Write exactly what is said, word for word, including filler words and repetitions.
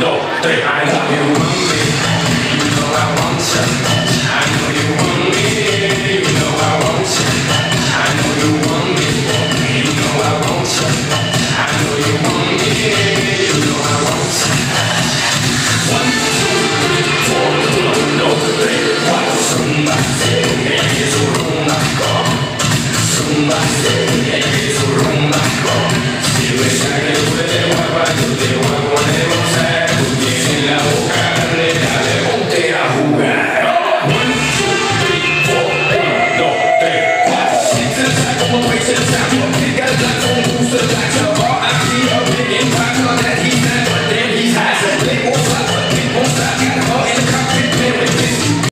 no, three. I know you want me, you know I want you. I know you want me, you know I want you. I know you want me, you know I want you. I know you want me, you know I want you. One, two, three, four, no, no, three. One, zumba, hey, zumba, zumba, hey, zumba. Si ves a que puede, guapa, yo te guapa.